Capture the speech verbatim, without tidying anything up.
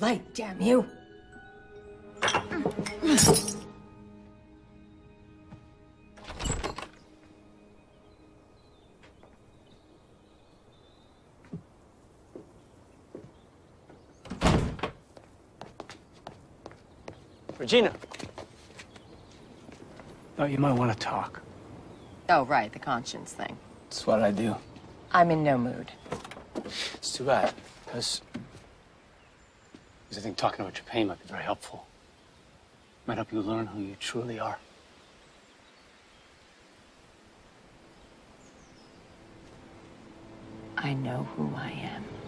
light, damn you. Regina. Thought you might want to talk. Oh, right, the conscience thing. That's what I do. I'm in no mood. It's too bad, because I think talking about your pain might be very helpful. Might help you learn who you truly are. I know who I am.